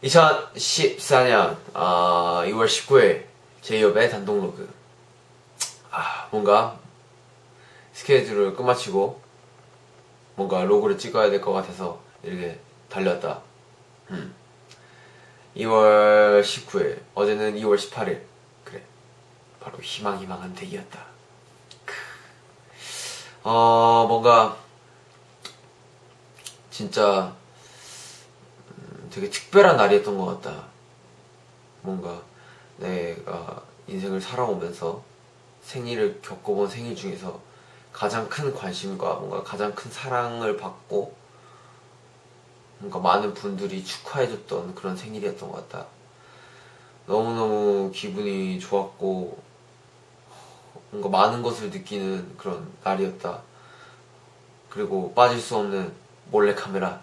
2014년 2월 19일 제이홉의 단독 로그. 뭔가 스케줄을 끝마치고 뭔가 로그를 찍어야 될 것 같아서 이렇게 달렸다. 2월 19일, 어제는 2월 18일. 그래, 바로 희망한 대기였다. 뭔가 진짜 되게 특별한 날이었던 것 같다. 뭔가 내가 인생을 살아오면서 생일을 겪어본 생일 중에서 가장 큰 관심과 뭔가 가장 큰 사랑을 받고 뭔가 많은 분들이 축하해줬던 그런 생일이었던 것 같다. 너무너무 기분이 좋았고 뭔가 많은 것을 느끼는 그런 날이었다. 그리고 빠질 수 없는 몰래카메라.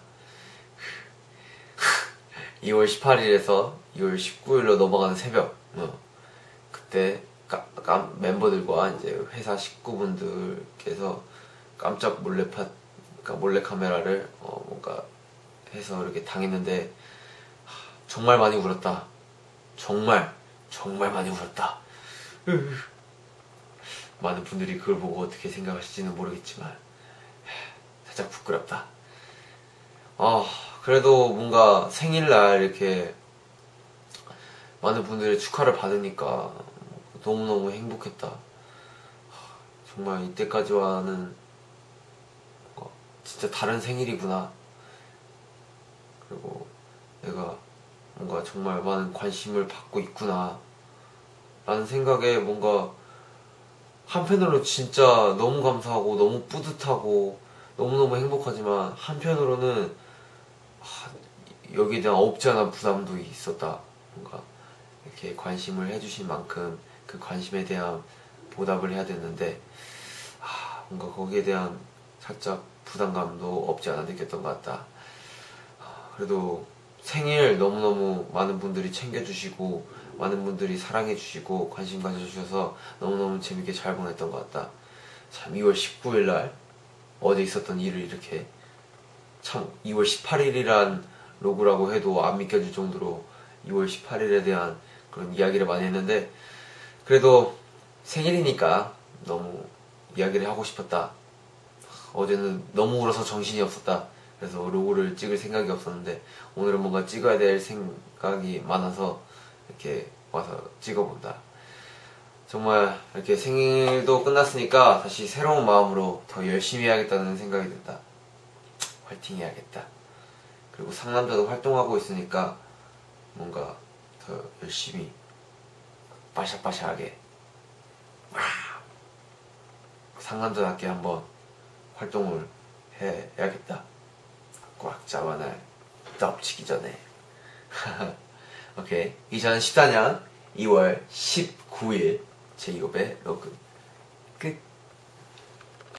2월 18일에서 2월 19일로 넘어가는 새벽, 그때 멤버들과 이제 회사 식구분들께서 깜짝 몰래카메라를 뭔가 해서 이렇게 당했는데 정말 많이 울었다. 정말 많이 울었다. 많은 분들이 그걸 보고 어떻게 생각하실지는 모르겠지만 살짝 부끄럽다. 그래도 뭔가 생일날 이렇게 많은 분들의 축하를 받으니까 너무너무 행복했다. 정말 이때까지와는 진짜 다른 생일이구나. 그리고 내가 뭔가 정말 많은 관심을 받고 있구나 라는 생각에 뭔가 한편으로 진짜 너무 감사하고 너무 뿌듯하고 너무너무 행복하지만 한편으로는 여기에 대한 없지 않은 부담도 있었다. 뭔가 이렇게 관심을 해주신 만큼 그 관심에 대한 보답을 해야 되는데 뭔가 거기에 대한 살짝 부담감도 없지 않아 느꼈던 것 같다. 그래도 생일 너무너무 많은 분들이 챙겨주시고 많은 분들이 사랑해주시고 관심 가져주셔서 너무너무 재밌게 잘 보냈던 것 같다. 참 2월 19일날 어제 있었던 일을 이렇게 참 2월 18일이란 로그라고 해도 안 믿겨질 정도로 2월 18일에 대한 그런 이야기를 많이 했는데 그래도 생일이니까 너무 이야기를 하고 싶었다. 어제는 너무 울어서 정신이 없었다. 그래서 로고를 찍을 생각이 없었는데 오늘은 뭔가 찍어야 될 생각이 많아서 이렇게 와서 찍어본다. 정말 이렇게 생일도 끝났으니까 다시 새로운 마음으로 더 열심히 해야겠다는 생각이 든다. 화이팅 해야겠다. 그리고 상남자도 활동하고 있으니까 뭔가 더 열심히 빠샤빠샤하게 상남자답게 한번 활동을 해야겠다. 꽉 잡아날 덮치기 전에. 오케이. 2014년 2월 19일 제이홉의 로그 끝.